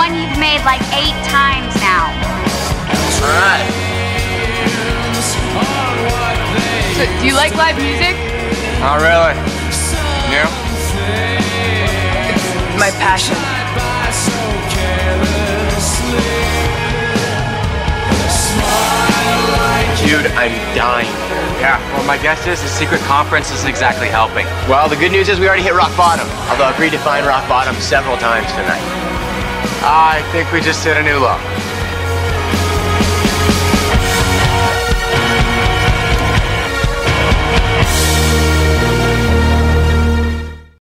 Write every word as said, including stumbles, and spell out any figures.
one you've made like eight times now. All right. So, do you like live music? Not really. You? It's my passion. Dude, I'm dying. Yeah, well, my guess is the secret conference isn't exactly helping. Well, the good news is we already hit rock bottom, although I've redefined rock bottom several times tonight. I think we just hit a new low.